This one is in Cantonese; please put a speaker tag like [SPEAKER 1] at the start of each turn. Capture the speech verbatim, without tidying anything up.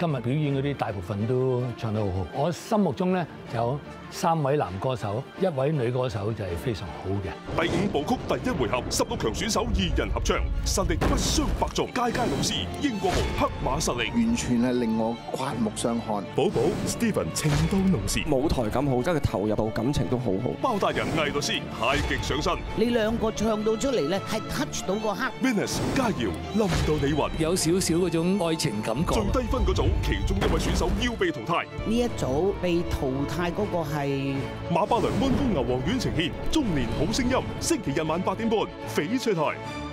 [SPEAKER 1] 今日表演嗰啲大部分都唱得好好。我心目中咧有三位男歌手，一位女歌手就係非常好嘅。
[SPEAKER 2] 第五部曲第一回合，十六強選手二人合唱，實力不相伯仲。佳佳老師英國紅黑馬實力，
[SPEAKER 3] 完全係令我刮目相看。
[SPEAKER 2] 寶寶 Steven 情到濃時，
[SPEAKER 4] 舞台感好，跟住投入到感情都好好。
[SPEAKER 2] 包大人魏律師太極上身，
[SPEAKER 5] 你兩個唱到出嚟咧，係 touch 到個黑。
[SPEAKER 2] Venus 佳瑤冧到你暈，
[SPEAKER 1] 有少少嗰種愛情感覺。
[SPEAKER 2] 最低分嗰組，其中一位選手要被淘汰。
[SPEAKER 5] 呢一組被淘汰嗰個係
[SPEAKER 2] 馬百良溫風牛黃丸呈獻中年好聲音，星期日晚八點半，翡翠台。